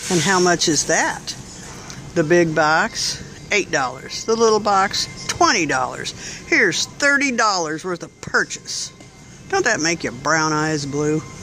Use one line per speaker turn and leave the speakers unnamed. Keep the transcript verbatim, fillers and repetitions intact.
And how much is that? The big box, eight dollars. The little box, twenty dollars. Here's thirty dollars worth of purchase. Don't that make your brown eyes blue?